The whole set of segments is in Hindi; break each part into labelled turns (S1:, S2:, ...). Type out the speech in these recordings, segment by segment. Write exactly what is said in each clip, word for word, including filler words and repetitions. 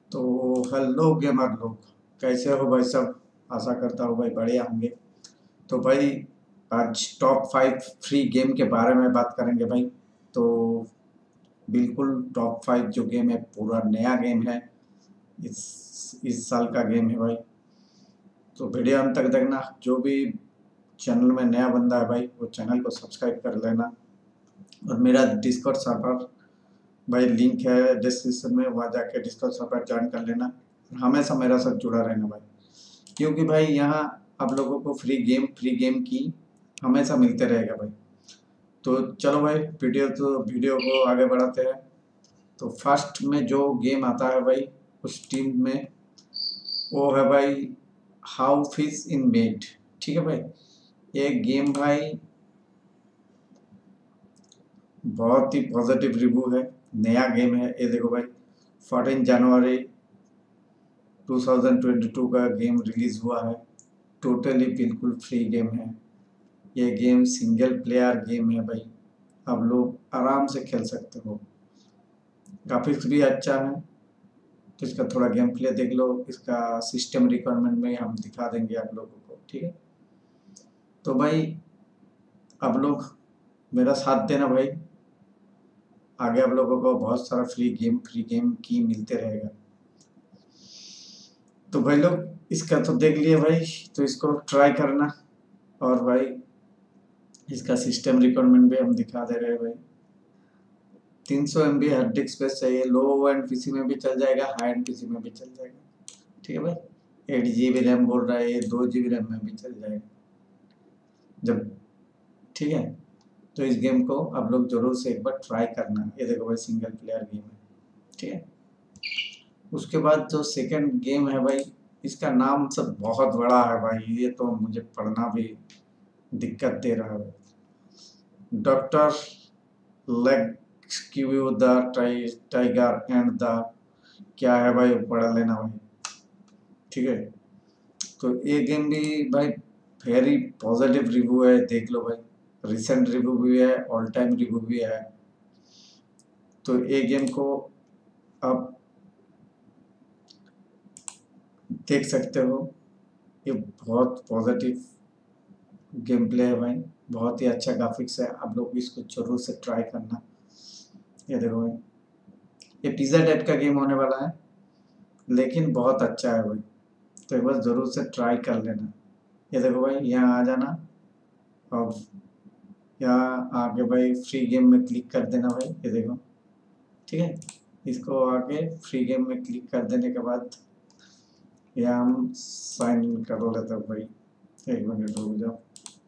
S1: तो हेलो गेमर लोग, कैसे हो भाई सब। आशा करता हूँ भाई बढ़िया होंगे। तो भाई आज टॉप फाइव फ्री गेम के बारे में बात करेंगे भाई। तो बिल्कुल टॉप फाइव जो गेम है पूरा नया गेम है। इस इस साल का गेम है भाई। तो वीडियो अंत तक देखना। जो भी चैनल में नया बंदा है भाई वो चैनल को सब्सक्राइब कर लेना। और मेरा डिस्कॉर्ड सर्वर भाई लिंक है डिस्क्रिप्शन में, वहाँ जाके डिस्कॉर्ड सर्वर ज्वाइन कर लेना। हमेशा मेरा साथ जुड़ा रहना भाई, क्योंकि भाई यहाँ आप लोगों को फ्री गेम फ्री गेम की हमेशा मिलते रहेगा भाई। तो चलो भाई वीडियो तो वीडियो को आगे बढ़ाते हैं। तो फर्स्ट में जो गेम आता है भाई उस टीम में, वो है भाई हाउ फिश इन मेड। ठीक है भाई, ये गेम भाई बहुत ही पॉजिटिव रिव्यू है। नया गेम है ये, देखो भाई फोर्टीन जनवरी टू थाउजेंड ट्वेंटी टू का गेम रिलीज हुआ है। टोटली बिल्कुल फ्री गेम है। ये गेम सिंगल प्लेयर गेम है भाई, आप लोग आराम से खेल सकते हो। ग्राफिक्स भी अच्छा है। तो इसका थोड़ा गेम प्ले देख लो, इसका सिस्टम रिक्वायरमेंट में हम दिखा देंगे आप लोगों को, ठीक है। तो भाई आप लोग मेरा साथ देना भाई, आगे आप लोगों को बहुत सारा फ्री गेम फ्री गेम की मिलते रहेगा। तो भाई लोग इसका तो देख लिए भाई, तो इसको ट्राई करना। और भाई इसका सिस्टम रिक्वायरमेंट भी हम दिखा दे रहे हैं भाई। तीन सौ M B hard disk space चाहिए। लो एंड पीसी में भी चल जाएगा, हाई एंड पीसी में भी चल जाएगा, ठीक है भाई। एट जी बी रैम बोल रहा है, ये दो जी बी रैम में भी चल जाएगा जब, ठीक है। तो इस गेम को आप लोग जरूर से एक बार ट्राई करना। ये देखो भाई सिंगल प्लेयर गेम है, ठीक है। उसके बाद जो सेकंड गेम है भाई, इसका नाम सब बहुत बड़ा है भाई, ये तो मुझे पढ़ना भी दिक्कत दे रहा है। Doctor rescue the tiger and the, क्या है भाई पढ़ लेना भाई, ठीक है। तो ये गेम भी भाई वेरी पॉजिटिव रिव्यू है, देख लो भाई। रिसेंट रिव्यू भी है, ऑल टाइम रिव्यू भी है। तो ये गेम को आप देख सकते हो। ये बहुत पॉजिटिव गेम प्ले है भाई, बहुत ही अच्छा ग्राफिक्स है। आप लोग इसको जरूर से ट्राई करना। ये देखो भाई, ये पिज़्ज़ा टाइप का गेम होने वाला है, लेकिन बहुत अच्छा है भाई। तो एक बार ज़रूर से ट्राई कर लेना। ये देखो भाई यहाँ आ जाना, और यहाँ आके भाई फ्री गेम में क्लिक कर देना भाई। ये देखो, ठीक है। इसको आके फ्री गेम में क्लिक कर देने के बाद यहाँ हम साइन इन कर लेते हैं भाई। एक मिनट रुक जाओ।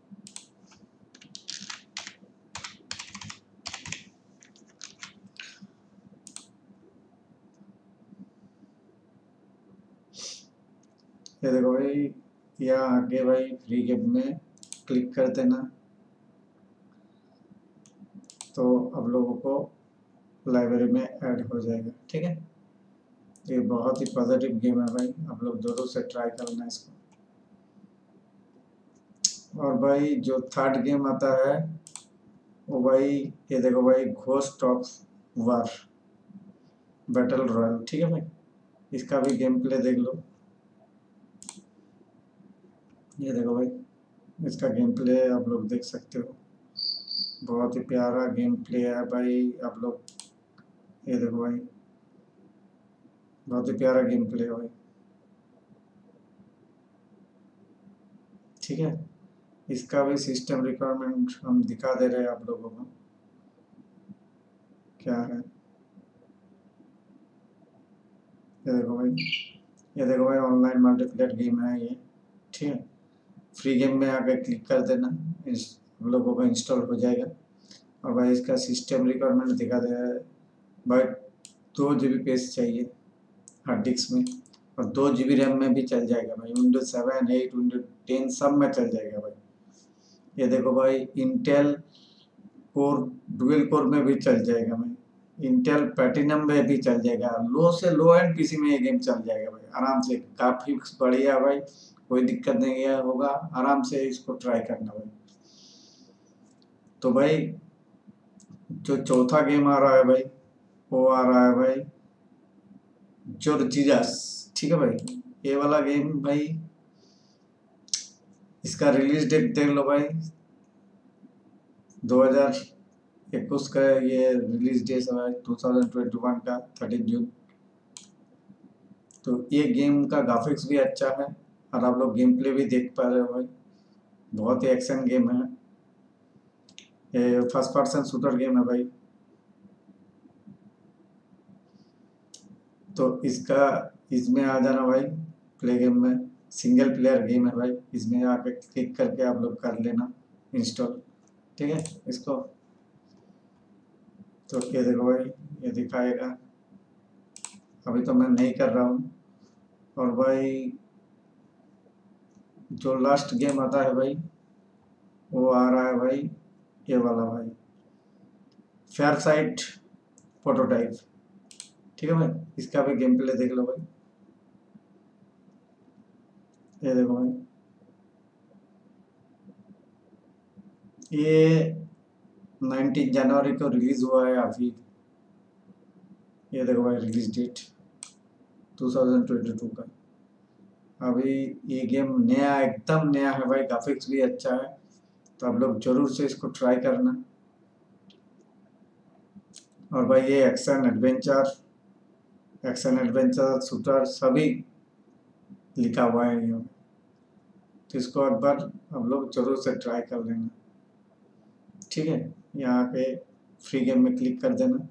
S1: ये देखो भाई, यहाँ आके भाई फ्री गेम में क्लिक कर देना, तो अब लोगों को लाइब्रेरी में ऐड हो जाएगा, ठीक है। ये बहुत ही पॉजिटिव गेम है भाई, आप लोग जरूर से ट्राई करना इसको। और भाई जो थर्ड गेम आता है वो भाई, ये देखो भाई ghost of war battle royale, ठीक है भाई। इसका भी गेम प्ले देख लो। ये देखो भाई, इसका गेम प्ले आप लोग देख सकते हो। बहुत ही प्यारा गेम प्ले है भाई, आप लोग ये देखो भाई, बहुत ही प्यारा गेम प्ले है भाई, ठीक है। इसका भी सिस्टम रिक्वायरमेंट हम दिखा दे रहे हैं आप लोगों को, क्या है। ये देखो भाई, ये देखो भाई ऑनलाइन मल्टीप्लेयर गेम है ये, ठीक है। फ्री गेम में आकर क्लिक कर देना, इस हम लोगों को इंस्टॉल हो जाएगा। और भाई इसका सिस्टम रिक्वायरमेंट दिखा दे रहा है भाई। दो जी बी पेज चाहिए हार्ड डिस्क में, और दो जी बी रैम में भी चल जाएगा भाई। Windows seven eight Windows ten सब में चल जाएगा भाई। ये देखो भाई इंटेल कोर डुअल कोर में भी चल जाएगा भाई, इंटेल प्लैटिनम में भी चल जाएगा। लो से लो एंड पीसी में ये गेम चल जाएगा भाई आराम से। काफी बढ़िया भाई, कोई दिक्कत नहीं है होगा, आराम से इसको ट्राई करना भाई। तो भाई जो चौथा गेम आ रहा है भाई, वो आ रहा है भाई जोर्जियास, ठीक है भाई। ये वाला गेम भाई, इसका रिलीज डेट देख लो भाई, दो हज़ार इक्कीस का ये रिलीज डेट है, टू थाउजेंड ट्वेंटी वन का थर्टीन जून। तो ये गेम का ग्राफिक्स भी अच्छा है और आप लोग गेम प्ले भी देख पा रहे हो भाई, बहुत ही एक्शन गेम है। ये फर्स्ट पर्सन शूटर गेम है भाई। तो इसका इसमें आ जाना भाई, प्ले गेम में सिंगल प्लेयर गेम है भाई, इसमें आके क्लिक करके आप लोग कर लेना इंस्टॉल, ठीक है इसको। तो ये देखो भाई, ये दिखाएगा, अभी तो मैं नहीं कर रहा हूँ। और भाई जो लास्ट गेम आता है भाई, वो आ रहा है भाई, ये वाला भाई, फेयर साइट प्रोटोटाइप, ठीक है भाई। इसका भी गेम प्ले देख लो भाई, ये देखो भाई, ये नाइनटीन जनवरी को रिलीज हुआ है अभी। ये देखो भाई release date two thousand twenty two का। अभी ये गेम नया, एकदम नया है भाई, ग्राफिक्स भी अच्छा है, तो आप लोग जरूर से इसको ट्राई करना। और भाई ये action adventure, action adventure shooter सभी लिखा हुआ है यहाँ, तो इसको एक बार आप लोग जरूर से ट्राई कर लेना, ठीक है। यहाँ पे फ्री गेम में क्लिक कर देना।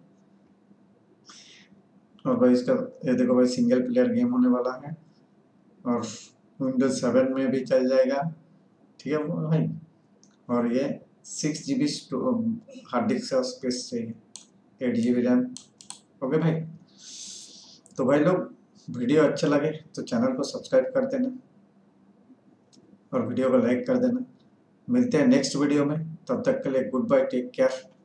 S1: और भाई इसका ये देखो भाई, सिंगल प्लेयर गेम होने वाला है और विंडोज सेवन में भी चल जाएगा, ठीक है भाई। और ये six G B hard disk का स्पेस चाहिए, eight G B RAM, okay भाई। तो भाई लोग वीडियो अच्छा लगे तो चैनल को सब्सक्राइब कर देना और वीडियो को लाइक कर देना। मिलते हैं नेक्स्ट वीडियो में, तब तक के लिए गुड बाय, टेक केयर।